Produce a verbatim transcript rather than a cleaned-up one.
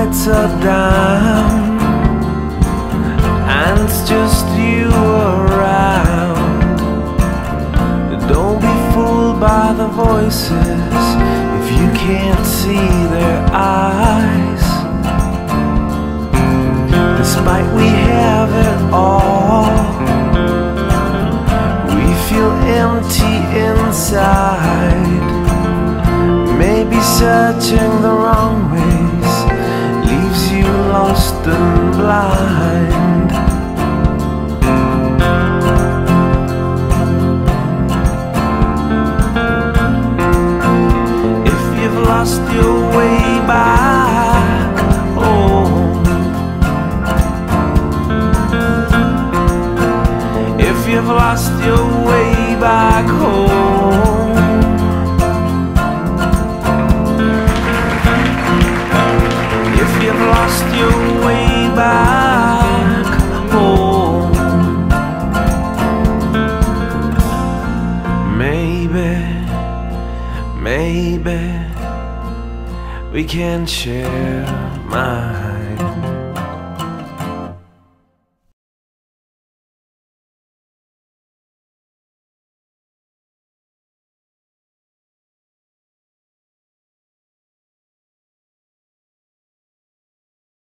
lights are down and it's just you around. Don't be fooled by the voices if you can't see their eyes. Despite we have it all, we feel empty inside. Maybe searching the wrong ways leaves you lost and blind. If you've lost your way back home, if you've lost your way back home, you've lost your way back home. Maybe, maybe we can share my